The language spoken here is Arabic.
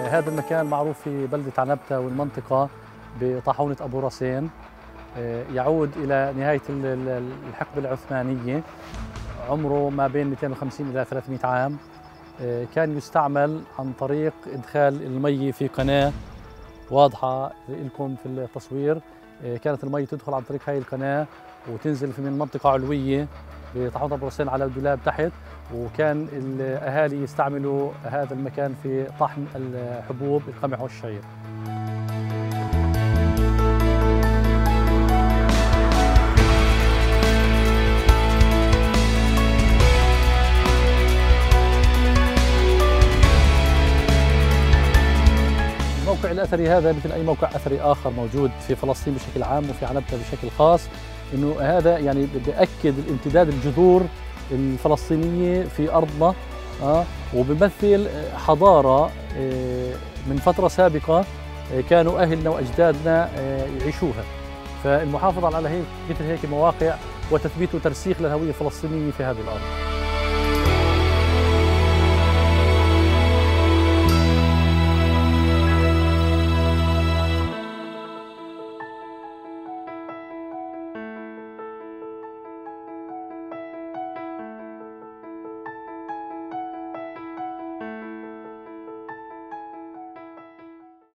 هذا المكان معروف في بلدة عنبتة والمنطقة بطاحونة أبو راسين. يعود إلى نهاية الحقبة العثمانية، عمره ما بين 250 إلى 300 عام. كان يستعمل عن طريق إدخال المي في قناة واضحة لكم في التصوير. كانت المي تدخل عن طريق هاي القناة وتنزل من منطقة علوية بطاحونة أبو راسين على الدولاب تحت، وكان الأهالي يستعملوا هذا المكان في طحن الحبوب القمح والشعير. الموقع الأثري هذا مثل أي موقع أثري آخر موجود في فلسطين بشكل عام وفي عنبتة بشكل خاص، إنه هذا يعني بيأكد الامتداد الجذور الفلسطينية في أرضنا، وبيمثل حضارة من فترة سابقة كانوا أهلنا وأجدادنا يعيشوها. فالمحافظة على مثل هيك مواقع وتثبيت وترسيخ للهوية الفلسطينية في هذه الأرض.